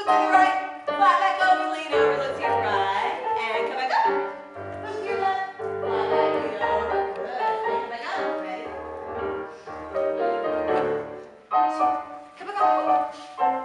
Look to the right. Flat back over, lean over. Look to your right. And come back up. Look to your left. Flat back, lean over. Good. And come back up. Ready? Come back up.